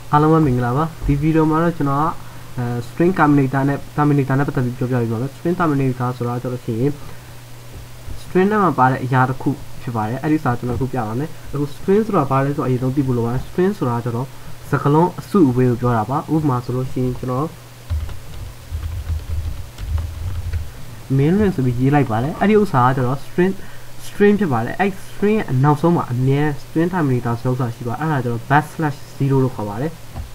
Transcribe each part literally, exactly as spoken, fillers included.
အားလုံးပဲမင်္ဂလာပါဒီဗီဒီယိုမှာတော့ကျွန်တော်က string terminator နဲ့ terminator နဲ့ပတ်သက်ပြီးပြောပြပေးပါမယ် string terminator ဆိုတာကျတော့ရှိရင် string နဲ့မှာပါတဲ့အရာတစ်ခုဖြစ်ပါတယ်အဲ့ဒီစာကျွန်တော်ခုပြပါမယ်အခု string ဆိုတာဘာလဲဆိုတော့အရင်ဆုံးသိဖို့လိုပါတယ် string ဆိုတာကျတော့စကားလုံးအစုအဝေးကိုပြောတာပါဥပမာဆိုလို့ရှိရင်ကျွန်တော် main ring ဆိုပြီးရေးလိုက်ပါတယ်အဲ့ဒီဥစ္စာကကျတော့ string string ဖြစ်ပါတယ်အဲ့ string ရဲ့အနောက်ဆုံးမှာအမြဲ string terminator ဆိုဆိုတာရှိပါအဲ့ဒါကျတော့ backslash zero လို့ခေါ်ပါတယ်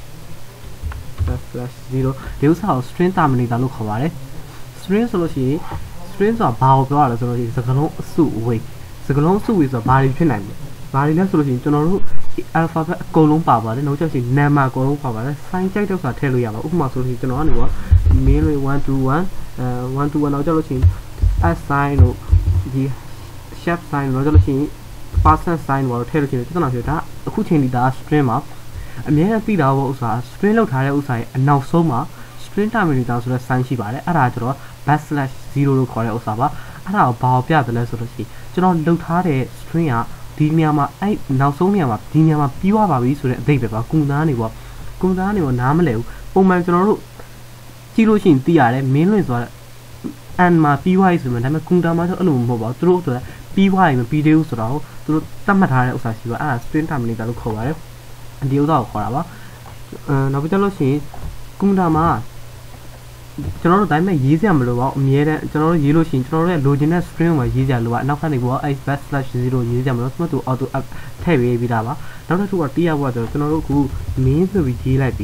backslash zero ဒီဥစ္စာကို string terminator လို့ခေါ်ပါတယ် string ဆိုလို့ရှိရင် string ဆိုတာဘာကိုပြောရလဲဆိုလို့ရှိရင်စကားလုံးအစုအဝေးစကားလုံးအစုအဝေးဆိုတာဘာတွေဖြစ်နိုင်လဲဘာတွေလဲဆိုလို့ရှိရင်ကျွန်တော်တို့ alphabet အကုန်လုံးပါပါတယ်နောက်ကျရင် number အကုန်လုံးပါပါတယ် sign ကြိုက်တဲ့ဥစ္စာထည့်လို့ရပါဥပမာဆိုလို့ရှိရင်ကျွန်တော်ကနေတော့ main ring one two one အဲ one two one နောက်ကျလို့ရှိရင် at sign တို့ဒီ chef sign တော့လို့ရှိရင် percent sign ဘာလို့ထည့်လို့ရှိရင်ပြဿနာဖြစ်တာအခုချိန်ဒီဒါ string မှာအများကြီးသိတာပေါ့ဥစ္စာ string လောက်ထားတဲ့ဥစ္စာရဲ့အနောက်ဆုံးမှာ string terminator ဆိုတဲ့ sign ရှိပါတယ်အဲ့ဒါကျတော့ backslash zero လို့ခေါ်တဲ့ဥစ္စာပါအဲ့ဒါကိုဘာကိုပြတယ်လဲဆိုလို့ရှိရင်ကျွန်တော်လောက်ထားတဲ့ string ကဒီနေရာမှာအဲ့နောက်ဆုံးနေရာမှာဒီနေရာမှာပြီးသွားပါပြီဆိုတဲ့အဓိပ္ပာယ်ပါကွန်သားနေပေါ့ကွန်သားနေပေါ့နားမလဲဘူးပုံမှန်ကျွန်တော်တို့ကြည့်လို့ရှိရင်သိရတယ် main ring ဆိုတာ and မှာပြီးသွားပြီဆိုမှဒါပေမဲ့ကွန်တာမှာတော့အဲ့လိုမဟုတ်ပါဘူးသူတို့ဆိုတော့ပြီးသွားရင်မပြီးသေးဘူးဆိုတော့သူတို့သတ်မှတ်ထားတဲ့ဥစ္စာရှိပါအဲ့ဒါ string terminator လို့ခေါ်ပါတယ်ဒီဥစ္စာကိုခေါ်တာပါအဲနောက်ပြီးတော့လို့ရှိရင်ကွန်တာမှာကျွန်တော်တို့ဒါပေမဲ့ရေးစရာမလိုပါဘူးအမြဲတမ်းကျွန်တော်တို့ရေးလို့ရှိရင်ကျွန်တော်တို့ရဲ့လိုချင်တဲ့ string ကိုရေးစရာလိုပါနောက်ကနေပေါ့အဲ့ backslash zero ရေးစရာမလိုသူ့သူ auto up ထည့်ပေးပြီးတာပါနောက်တစ်ခုကတီးရဖို့ဆိုတော့ကျွန်တော်တို့အခု main ဆိုပြီးရေးလိုက်ပြီ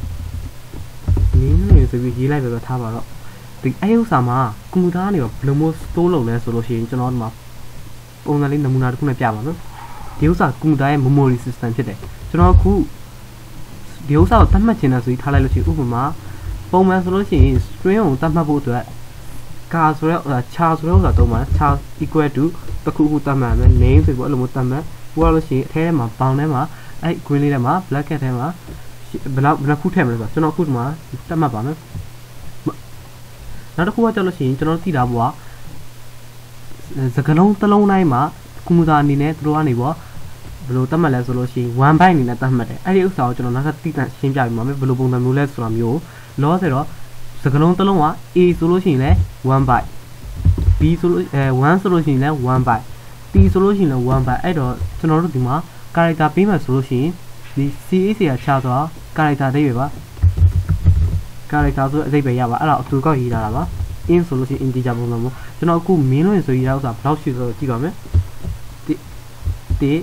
main ဆိုပြီးရေးလိုက်ပဲထားပါတော့ဒီအဲ့ဥစ္စာမှာကွန်ပျူတာကနေတော့ဘယ်လိုမျိုး store လုပ်လဲဆိုလို့ရှိရင်ကျွန်တော်တို့မှာပုံစံလေးနမူနာတစ်ခုနဲ့ပြပါမယ်ဒီဥစ္စာကွန်ပျူတာရဲ့ memory system ဖြစ်တယ်ကျွန်တော်အခုဒီဥစ္စာကိုသတ်မှတ်ချင်တယ်ဆိုပြီးထားလိုက်လို့ရှိရင်ဥပမာပုံမှန်ဆိုလို့ရှိရင် string ကိုသတ်မှတ်ဖို့အတွက် char ဆိုတဲ့ char ဆိုတဲ့ဥစ္စာသုံးပါ char equal to တစ်ခုခုသတ်မှတ်မယ် name ဆိုပြီးအဲ့လိုမျိုးသတ်မှတ်ဟိုကလို့ရှိရင်အထဲထဲမှာ bound ထဲမှာအဲ့ green လေးထဲမှာ bracket ထဲမှာဘယ်လောက်ဘယ်နှခုထည့်မလဲဆိုတော့ကျွန်တော်အခုဒီမှာသတ်မှတ်ပါမယ်နောက်တစ်ခုကကြောက်လို့ရှိရင်ကျွန်တော်သိတာပေါ့စကလုံးတစ်လုံးတိုင်းမှာကွန်ပျူတာအနေနဲ့သူတို့ကနေပေါ့ဘယ်လိုသတ်မှတ်လဲဆိုလို့ရှိရင် one byte အနေနဲ့သတ်မှတ်တယ်အဲ့ဒီဥစ္စာကိုကျွန်တော်နောက်ထပ်သိတတ်ရှင်းပြပေးပါမယ်ဘယ်လိုပုံစံမျိုးလဲဆိုတာမျိုးလောဆိုတော့စကလုံးတစ်လုံးက A ဆိုလို့ရှိရင်လည်း one byte B ဆိုလို့အဲoneဆိုလို့ရှိရင်လည်း one byte T ဆိုလို့ရှိရင်လည်း one byte အဲ့တော့ကျွန်တော်တို့ဒီမှာ character ပေးမယ်ဆိုလို့ရှိရင်ဒီ C A C ကချဆိုတာ character တွေပဲပါ character ဆိုအစိပ်ပဲရပါအဲ့ဒါအတူကောက်ရေးထားတာပါ in ဆိုလို့ရှိရင် integer ပုံစံမျိုးကျွန်တော်အခု main ring ဆိုရေးထားဥစ္စာဘယ်လောက်ရှိဆိုတော့ကြည့်ပါမယ်1 2 3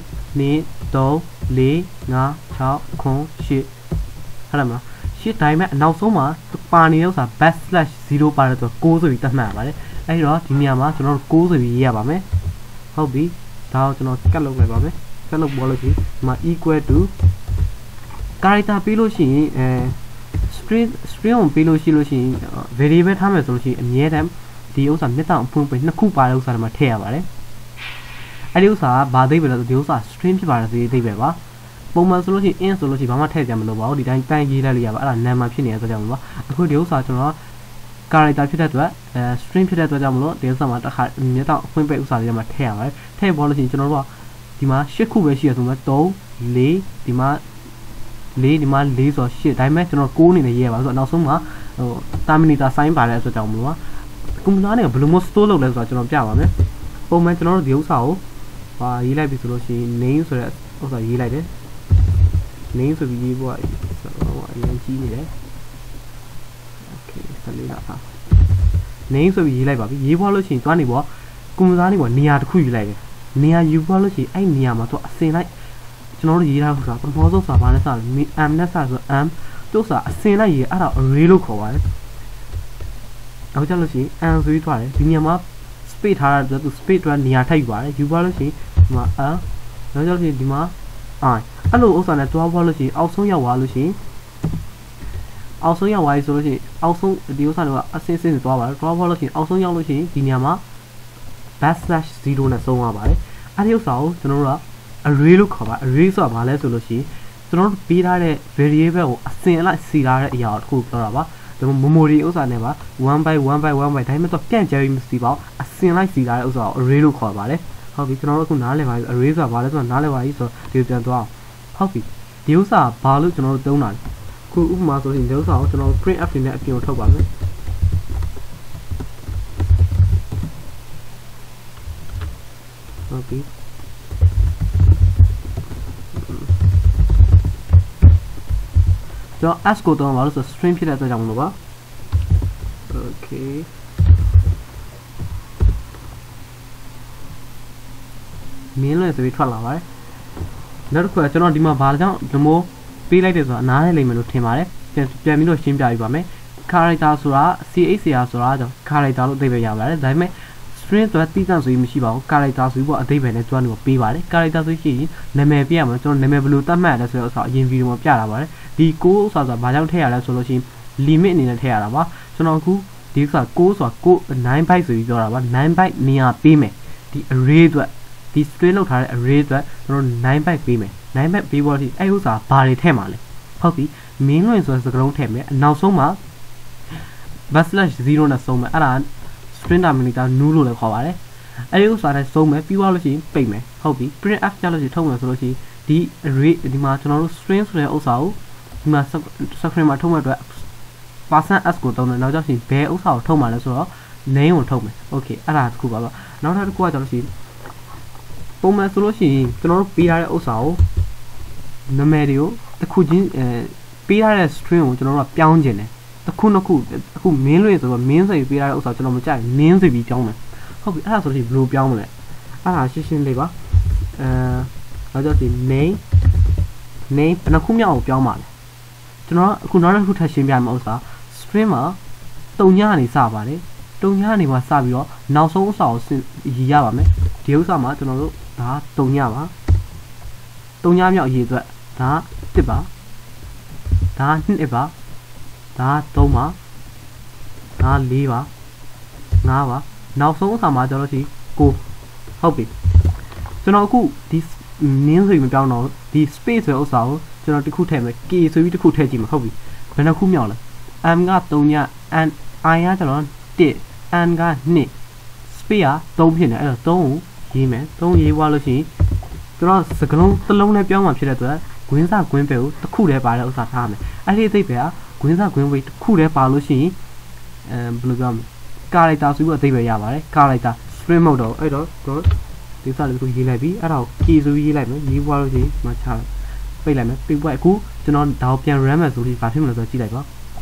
4 5 6 9 10ဟုတ်လားမရှစ်တိုင်းမဲ့အနောက်ဆုံးမှာပါနေတဲ့ဥစ္စာ backslash zero ပါတယ်ဆိုတော့nineဆိုပြီးသတ်မှတ်ရပါတယ်အဲ့တော့ဒီနေရာမှာကျွန်တော်တို့nineဆိုပြီးရေးရပါမယ်ဟုတ်ပြီဒါကိုကျွန်တော်ကတ်လုပ်လိုက်ပါမယ်ကတ်လုပ်ပေါ်လို့ရှိရင်ဒီမှာ equal to character ပေးလို့ရှိရင်အဲ string string ကိုပေးလို့ရှိလို့ရှိရင် variable ထားမယ်ဆိုလို့ရှိရင်အမြဲတမ်းဒီဥစ္စာမြတ်တောင်အဖွင့်ပေးနှစ်ခုပါတဲ့ဥစ္စာတွေမှာထည့်ရပါတယ်အဲ့ဒီဥစ္စာကဘာသိပဲလဲဆိုဒီဥစ္စာ string ဖြစ်ပါတယ်ဆိုဒီသိပဲပါပုံမှန်ဆိုလို့ရှိရင် in ဆိုလို့ရှိရင်ဘာမှထည့်ကြမလို့ပါဘူးဒီတိုင်းတိုင်းရေးလိုက်လို့ရပါအဲ့ဒါ number ဖြစ်နေတဲ့အတွက်ကြောင့်မလို့အခုဒီဥစ္စာကျွန်တော် character ဖြစ်တဲ့အတွက်အဲ string ဖြစ်တဲ့အတွက်ကြောင့်မလို့ဒီဥစ္စာမှာတစ်ခါမြတ်တောင်အဖွင့်ပေးဥစ္စာတွေမှာထည့်ရပါတယ်ထည့်ပေါ်လို့ရှိရင်ကျွန်တော်တို့ကဒီမှာeightခုပဲရှိရဆိုမှthree fourဒီမှာfourဒီမှာfourဆိုeightဒါပေမဲ့ကျွန်တော်nineအနေနဲ့ရေးရပါဆိုတော့နောက်ဆုံးမှာဟို terminator sign ပါတဲ့အတွက်ကြောင့်မလို့ကွန်ပျူတာနဲ့ဘယ်လိုမျိုး store လုပ်လဲဆိုတော့ကျွန်တော်ပြပါမယ်ပုံမှန်ကျွန်တော်တို့ဒီဥစ္စာကိုဟာရေးလိုက်ပြီဆိုလို့ရှိရင် name ဆိုတဲ့ဥစ္စာရေးလိုက်တယ် name ဆိုပြီးရေးဖို့ဆိုတော့အရင်ကြီးနေတယ် okay ဆက်လေးလာပါ name ဆိုပြီးရေးလိုက်ပါပြီရေးဖို့လို့ရှိရင်သွားနေပေါ့ကွန်ပျူတာနေပေါ့နေရာတစ်ခုယူလိုက်တယ်နေရာယူဖို့လို့ရှိရင်အဲ့နေရာမှာသူအစင်လိုက်ကျွန်တော်တို့ရေးထားဆိုတာပထမဆုံးစာဘာနဲ့စလဲ am နဲ့စဆို am သူ့စာအစင်လိုက်ရေးအဲ့ဒါ array လို့ခေါ်ပါတယ်နောက်ကျလို့ရှိရင် am ဆိုပြီးထွားတယ်ဒီနေရာမှာ space ထားတာသူ space အတွက်နေရာထိုက်ယူပါတယ်ယူပါလို့ရှိရင်ဒီမှာ a နောက်ကျလို့ရှိရင်ဒီမှာ i အဲ့လိုဥစ္စာနဲ့တွားဖို့လို့ရှိရင်အောက်ဆုံးရောက်သွားလို့ရှိရင်အောက်ဆုံးရောက်သွားပြီဆိုလို့ရှိရင်အောက်ဆုံးဒီဥစ္စာတွေကအစင်းစင်းတွားပါတယ်တွားဖို့လို့ရှိရင်အောက်ဆုံးရောက်လို့ရှိရင်ဒီနေရာမှာ backslash zero နဲ့ဆုံးသွားပါတယ်အဲ့ဒီဥစ္စာကိုကျွန်တော်တို့က array လို့ခေါ်ပါ array ဆိုတာဘာလဲဆိုလို့ရှိရင်ကျွန်တော်တို့ပေးထားတဲ့ variable ကိုအစင်အလိုက်စီထားတဲ့အရာတစ်ခုပြောတာပါဒါမှ memory ဥစ္စာနဲ့ပါone by one by one by ဒါမှမဟုတ်ပြန်ကြပြီးမစီပါဘူးအစင်လိုက်စီထားတဲ့ဥစ္စာကို array လို့ခေါ်ပါတယ်ဟုတ်ပြီကျွန်တော်တို့အခုနားလည်ပါပြီ array ဆိုတာဘာလဲဆိုတော့နားလည်ပါပြီဆိုတော့ဒီပြန်သွားဟုတ်ပြီဒီဥစ္စာဘာလို့ကျွန်တော်တို့သုံးတာလဲခုဥပမာဆိုရင်ဒီဥစ္စာကိုကျွန်တော် print f နဲ့အပြင်ကိုထုတ်ပါမယ်ဟုတ်ပြီကျွန်တော် s ကိုတော့ဘာလို့ဆို string ဖြစ်တဲ့အတွက်ကြောင့်မလို့ပါ okay မင်းလည်းဆိုပြီးထွက်လာပါတယ်နောက်တစ်ခုကကျွန်တော်ဒီမှာဘာကြောင့်ဒီမိုးပေးလိုက်တယ်ဆိုတာအနားနဲ့လိမ့်မယ်လို့ထင်ပါတယ်ပြန်ပြန်ပြီးတော့ရှင်းပြပြပါမယ် character ဆိုတာ char ဆိုတာကြောင့် character လို့အဓိပ္ပာယ်ရပါတယ်ဒါပေမဲ့ string ဆိုတာတိကျဆိုရင်မရှိပါဘူး character ဆိုပြီးပေါ့အဓိပ္ပာယ်နဲ့ကျွမ်းလို့ပေးပါတယ် character ဆိုရင်နာမည်ပြရမှာကျွန်တော်နာမည်ဘယ်လိုသတ်မှတ်ရလဲဆိုတော့အရင်ဗီဒီယိုမှာပြတာပါတယ်ဒီကိုဥစ္စာဆိုတာဘာကြောင့်ထည့်ရလဲဆိုလို့ရှိရင် limit အနေနဲ့ထည့်ရတာပါကျွန်တော်အခုဒီဥစ္စာကိုဆိုတာကိုnine byte ဆိုပြီးပြောတာပါnine byte နေရာပေးမယ်ဒီ array အတွက်ဒီ string လောက်ထားတဲ့ array အတွက်ကျွန်တော်nine byte ပေးမယ်nine byte ပေးဖို့ဒီအဲ့ဥစ္စာဘာတွေထည့်မှာလဲဟုတ်ပြီ main လွင်ဆိုတဲ့စကားလုံးထည့်မယ်နောက်ဆုံးမှာ backslash zero နဲ့ဆုံးမယ်အဲ့ဒါ string delimiter new လို့လည်းခေါ်ပါတယ်အဲ့ဒီဥစ္စာနဲ့ဆုံးမယ်ပြီးသွားလို့ရှိရင်ပိတ်မယ်ဟုတ်ပြီ print f ကြလို့ရှိရင်ထုတ်မယ်ဆိုလို့ရှိရင်ဒီ array ဒီမှာကျွန်တော်တို့ string ဆိုတဲ့ဥစ္စာကိုဒီမှာ screen မှာထုတ်မဲ့အတွက် percent s ကိုသုံးတယ်နောက်ကျရင်ဘယ်ဥစ္စာကိုထုတ်မှာလဲဆိုတော့ name ကိုထုတ်မယ် okay အဲ့ဒါတစ်ခုပါပါနောက်တစ်ခုကကျတော့ရှိရင်ပုံမှန်ဆိုလို့ရှိရင်ကျွန်တော်တို့ပေးထားတဲ့ဥစ္စာကိုနာမည်တွေကိုတစ်ခုချင်းအဲပေးထားတဲ့ string ကိုကျွန်တော်တို့ကပြောင်းခြင်းတယ်တစ်ခုနှစ်ခုအခု main လို့ဆိုတော့ main ဆိုပြီးပေးထားတဲ့ဥစ္စာကျွန်တော်မကြိုက် name ဆိုပြီးပြောင်းမယ်ဟုတ်ပြီအဲ့ဒါဆိုလို့ရှိရင်ဘယ်လိုပြောင်းမလဲအဲ့ဒါရှင်းရှင်းလေးပါအဲနောက်ကျရင် name name ဘယ်နှခုမြောက်ကိုပြောင်းပါလဲကျွန်တော်အခုနောက်တစ်ခုထပ်ရှင်းပြမယ်ဥစ္စာ string မှာတုံညကနေစပါတယ်တုံညကနေမှစပြီးတော့နောက်ဆုံးဥစ္စာကိုရေးရပါမယ်ဒီဥစ္စာမှာကျွန်တော်တို့ဒါတုံညပါတုံညမြောက်ရေးအတွက်ဒါတစ်ပါဒါနှစ်ပါဒါသုံးပါဒါလေးပါငါးပါနောက်ဆုံးဥစ္စာမှာကျွန်တော်ရှိကိုဟုတ်ပြီကျွန်တော်အခုဒီ name ဆိုပြီးမပြောင်းတော့ဒီ space ဆိုတဲ့ဥစ္စာကိုကျွန်တော်တစ်ခုထည့်မယ် k ဆိုပြီးတစ်ခုထည့်ကြည့်မှာဟုတ်ပြီဘယ်နှခုမြောက်လဲ m ကသုံးည n i ကကျွန်တော်တစ် n ကနှစ် space ကသုံးဖြစ်နေအဲ့တော့သုံးကိုရေးမယ်သုံးရေးသွားလို့ရှိရင်ကျွန်တော်စကလုံးတစ်လုံးနဲ့ပြောင်းမှဖြစ်တဲ့အတွက်ဂွင်းစဂွင်းပဲကိုတစ်ခုတည်းပါတဲ့ဥစ္စာထားမယ်အဲ့ဒီအသိပဲကဂွင်းစဂွင်းပဲတစ်ခုတည်းပါလို့ရှိရင်အဲဘယ်လိုပြောမလဲ character ဆိုပြီးအသိပဲရပါတယ် character string မဟုတ်တော့အဲ့တော့ကျွန်တော်ဒီစာလေးကိုရေးလိုက်ပြီအဲ့ဒါကို key ဆိုပြီးရေးလိုက်မယ်ရေးသွားလို့ရှိရင်မှချလိုက်ပိတ်လိုက်မယ်ပိတ်ပွဲအခုကျွန်တော်ဒါကိုပြန် run မယ်ဆိုပြီးဘာဖြစ်မလဲဆိုတော့ကြည့်လိုက်ပါ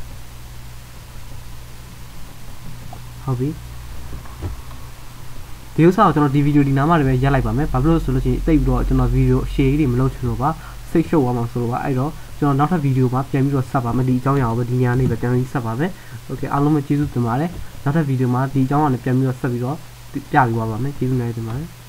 ဟုတ်ပြီဒီဥစ္စာကိုကျွန်တော်ဒီဗီဒီယိုဒီနားမှာလည်းပဲရက်လိုက်ပါမယ်ဘာဖြစ်လို့ဆိုလို့ရှိရင်တိတ်ပြီးတော့ကျွန်တော်ဗီဒီယိုရှေ့ကြီးတွေမလုပ်ချင်လို့ပါစိတ်ရှုပ်သွားမှာဆိုတော့ပါအဲ့တော့ကျွန်တော်နောက်ထပ်ဗီဒီယိုမှာပြန်ပြီးတော့ဆက်ပါမယ်ဒီအကြောင်းအရာကိုပဲဒီညနေပဲပြန်ပြီးဆက်ပါမယ်โอเคအားလုံးပဲကျေးဇူးတင်ပါတယ်နောက်ထပ်ဗီဒီယိုမှာဒီအကြောင်းအရာနဲ့ပြန်ပြီးတော့ဆက်ပြီးတော့ပြပြီးသွားပါမယ်ကျေးဇူးများတင်ပါတယ်